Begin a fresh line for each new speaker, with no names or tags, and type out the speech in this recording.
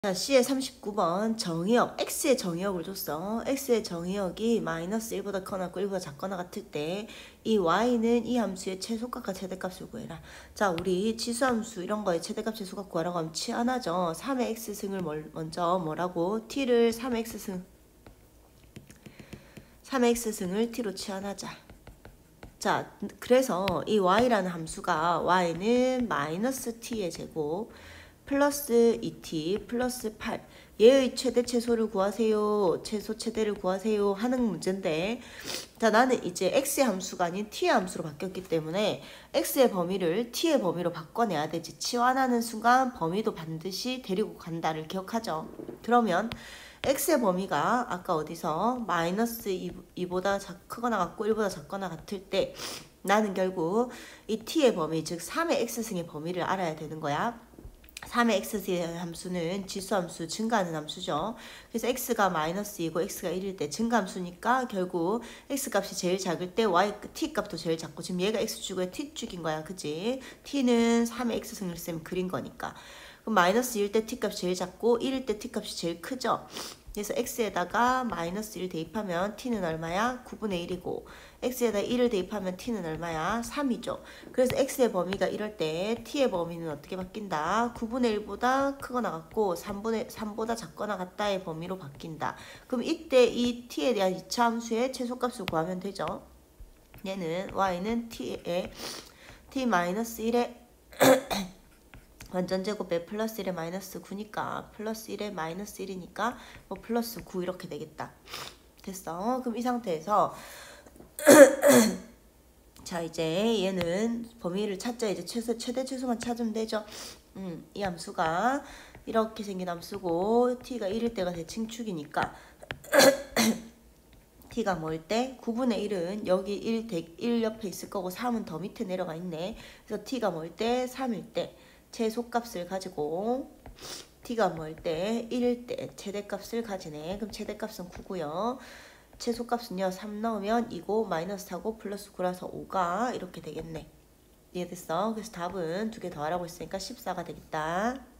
자, C의 39번 정의역, X의 정의역을 줬어. X의 정의역이 마이너스 1보다 커나 1보다 작거나 같을 때 이 Y는 이 함수의 최소값과 최대값을 구해라. 자, 우리 지수함수 이런 거에 최대값, 최소값 구하라고 하면 치환하죠. 3의 X승을 먼저 뭐라고? T를 3의 X승을 T로 치환하자. 자, 그래서 이 Y라는 함수가 Y는 마이너스 T의 제곱 플러스 2t 플러스 8 얘의 최대 최소를 구하세요. 최소 최대를 구하세요 하는 문제인데, 자, 나는 이제 x의 함수가 아닌 t의 함수로 바뀌었기 때문에 x의 범위를 t의 범위로 바꿔내야 되지. 치환하는 순간 범위도 반드시 데리고 간다를 기억하죠. 그러면 x의 범위가 아까 어디서 마이너스 2보다 크거나 같고 1보다 작거나 같을 때 나는 결국 이 t의 범위, 즉 3의 x승의 범위를 알아야 되는 거야. 3의 x의 함수는 지수함수, 증가하는 함수죠. 그래서 x가 마이너스 2고 x가 1일 때 증가함수니까 결국 x값이 제일 작을 때 t값도 제일 작고, 지금 얘가 x축에 t축인 거야. 그치? t는 3의 x승을 쌤 그린 거니까. 그럼 마이너스 1일 때 t값이 제일 작고 1일 때 t값이 제일 크죠. 그래서 x에다가 마이너스 1 대입하면 t는 얼마야? 9분의 1이고 x에다 1을 대입하면 t는 얼마야? 3이죠. 그래서 x의 범위가 이럴 때 t의 범위는 어떻게 바뀐다? 9분의 1보다 크거나 같고 3보다 작거나 같다의 범위로 바뀐다. 그럼 이때 이 t에 대한 2차 함수의 최소값을 구하면 되죠. 얘는 y는 t-1의 완전제곱에 플러스 1에 마이너스 9니까 플러스 1에 마이너스 1이니까 뭐 플러스 9 이렇게 되겠다. 됐어. 그럼 이 상태에서 자, 이제 얘는 범위를 찾자. 이제 최대 최소만 찾으면 되죠. 이 함수가 이렇게 생긴 함수고 t가 1일 때가 대칭축이니까 t가 뭐일 때? 9분의 1은 여기 1 옆에 있을 거고 3은 더 밑에 내려가 있네. 그래서 t가 뭐일 때? 3일 때 최소값을 가지고 t가 뭐일 때? 1일 때 최대값을 가지네. 그럼 최대값은 9고요. 최소값은요 3 넣으면 2고 마이너스 4고 플러스 9라서 5가 이렇게 되겠네. 이해됐어? 그래서 답은 2개 더 하라고 했으니까 14가 되겠다.